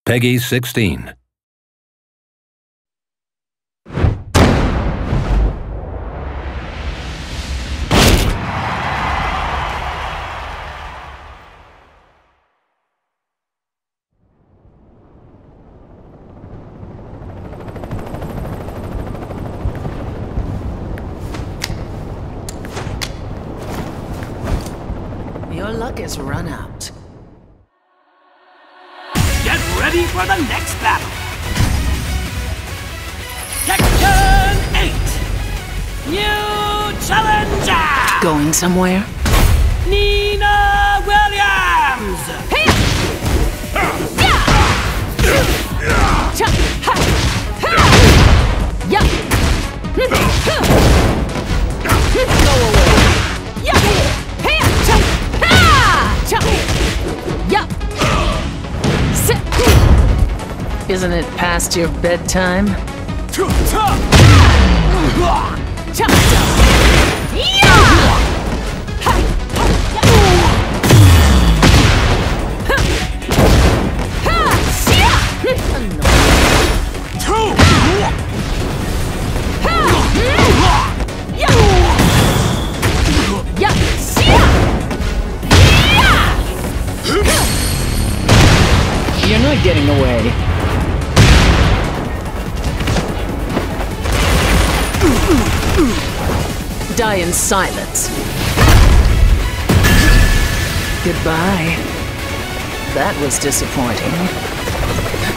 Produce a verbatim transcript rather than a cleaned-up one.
Peggy sixteen. Your luck is run out. Get ready for the next battle! Tekken eight! New challenger! Going somewhere? Nina Williams! Go away. Isn't it past your bedtime? You're not getting away. Die in silence. Goodbye. That was disappointing.